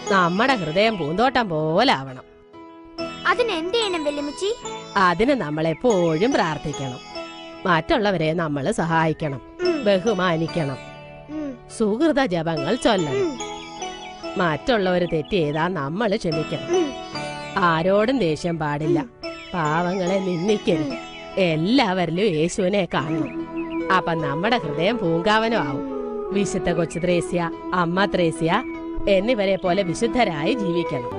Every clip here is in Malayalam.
നമ്മുടെ ഹൃദയം പൂന്തോട്ടം പോലെ ആവണം. അതിനെന്ത് ചെയ്യണം വല്യമ്മച്ചി? അതിന് നമ്മളെപ്പോഴും പ്രാർത്ഥിക്കണം. മറ്റുള്ളവരെ നമ്മൾ സഹായിക്കണം, ബഹുമാനിക്കണം, സുഹൃത ജപങ്ങൾ ചൊല്ലണം. മറ്റുള്ളവർ തെറ്റ് ചെയ്താൽ നമ്മൾ ക്ഷമിക്കണം. ആരോടും ദേഷ്യം പാടില്ല. പാവങ്ങളെ നിന്ദിക്കരുത്. എല്ലാവരിലും യേശുവിനെ കാണണം. അപ്പൊ നമ്മുടെ ഹൃദയം പൂങ്കാവനം ആവും. വിശുദ്ധ കൊച്ചു ത്രേസ്യ, അമ്മ ത്രേസ്യ എന്നിവരെ പോലെ വിശുദ്ധരായി ജീവിക്കണം.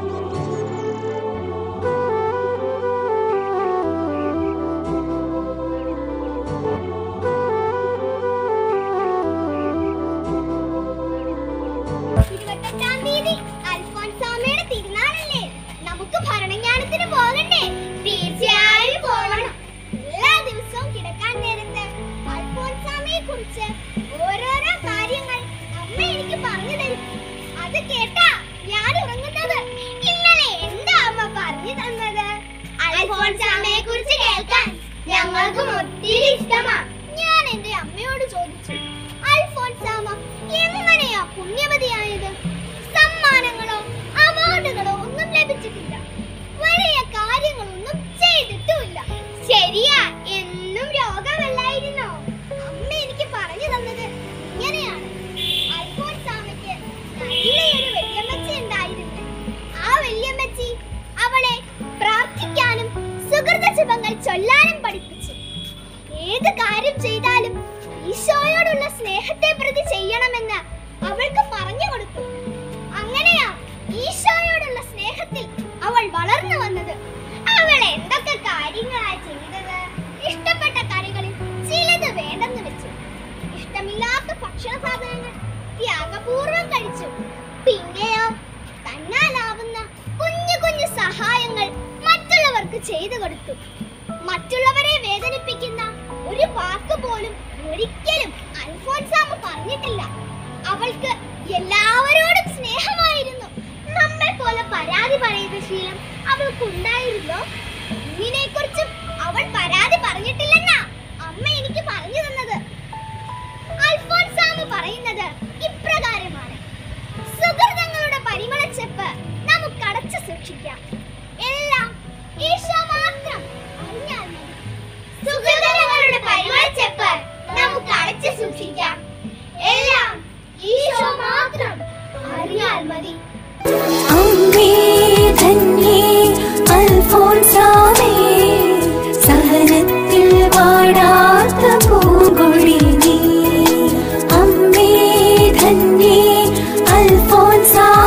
അൽഫോൻസാമയുടെ തിരുനാളല്ലേ, നമുക്ക് ഭരണങ്ങാനത്തിന് പോകണ്ടേ? തീർച്ചയായും പോകണം. എല്ലാ ദിവസവും കിടക്കാൻ നേരത്ത് അൽഫോൻസാമയെ കുറിച്ച് ഓരോരോ കാര്യങ്ങൾ അമ്മ എനിക്ക് പറഞ്ഞു തരും. അത് കേട്ടാ ഞാൻ ഉറങ്ങുന്നത്. ഇന്നലെ എന്താ അമ്മ പറഞ്ഞു തന്നത്? അൽഫോൻസാമയെ കുറിച്ച് കേൾക്കാൻ ഞങ്ങൾക്കും ഒത്തിരി ഇഷ്ടമാ. ഞാൻ എന്റെ അമ്മയോട് ചോദിച്ചു, അൽഫോൻസാമ എങ്ങനെയാ പുണ്യവതിയായത്? സമ്മാനങ്ങളോ അവാർഡുകളോ ഒന്നും ലഭിച്ചിട്ടില്ല, വലിയ കാര്യങ്ങളൊന്നും ചെയ്തിട്ടുമില്ല. ശരിയാ, എന്നും രോഗമല്ലായിരുന്നോ? അമ്മ എനിക്ക് പറഞ്ഞു തന്നത് ഇങ്ങനെയാണ്. അൽഫോൻസാമയ്ക്ക് നല്ലൊരു വല്യമ്മച്ചി ഉണ്ടായിരുന്നു. ആ വല്യമ്മച്ചി അവളെ പ്രാർത്ഥിക്കാനും സുഹൃത ജപങ്ങൾ ചൊല്ലാനും പഠിപ്പിച്ചു. ഏത് കാര്യം ചെയ്താലും ഈശോയോടുള്ള സ്നേഹത്തെ പ്രതി ചെയ്യണമെന്ന് അവൾക്ക് പറഞ്ഞു കൊടുത്തു. അങ്ങനെയാ ഈശോയോടുള്ള സ്നേഹത്തിൽ അവൾ വളർന്നു വന്നത്. അവൾ എന്തൊക്കെ കാര്യങ്ങളാ ചെയ്തത്? ഇഷ്ടപ്പെട്ട കറികളിൽ ചിലത് വേണ്ടെന്ന് വെച്ചു. ഇഷ്ടമില്ലാത്ത ഭക്ഷണ സാധനങ്ങൾ ത്യാഗപൂർവ്വം കഴിച്ചു. പിന്നെയോ തന്നാലാവുന്ന കുഞ്ഞു കുഞ്ഞു സഹായങ്ങൾ മറ്റുള്ളവർക്ക് ചെയ്തു കൊടുത്തു. മറ്റുള്ളവരെ വേദനിപ്പിക്കുന്ന ഒരു വാക്ക് പോലും ഒരിക്കലും അൽഫോൻസാമ പറഞ്ഞിട്ടില്ല. അവൾക്ക് എല്ലാവരോടും സ്നേഹമായിരുന്നു. നമ്മെ പോലെ പരാതി പറയുന്ന ശീലം അവൾക്കുണ്ടായിരുന്നോ? ഇതിനെക്കുറിച്ചും അവൾ പരാതി പറഞ്ഞിട്ടില്ലെന്നാ അമ്മ എനിക്ക് പറഞ്ഞു തന്നത്. അൽഫോൻസാമ പറയുന്നത് ഇപ്രകാരമാണ്: സുഹൃതങ്ങളുടെ പരിമളച്ചെപ്പ് നമുക്ക് അടച്ചു സൂക്ഷിക്കാം. എല്ലാം ഈശോ മാത്രം അറിഞ്ഞാൽ മതി. സുഹൃതങ്ങളുടെ പരിമളച്ചെപ്പ് നമുക്ക് അടച്ചു സൂക്ഷിക്കാം. എല്ലാം ഈശോ മാത്രം അറിഞ്ഞാൽ മതി. അമ്മേ ധന്യേ അൽഫോൻസാമേ, സഹനത്തിൽ വാടാത്ത പൂങ്കൊടി നീ. അമ്മേ ധന്യേ അൽഫോൻസാമേ.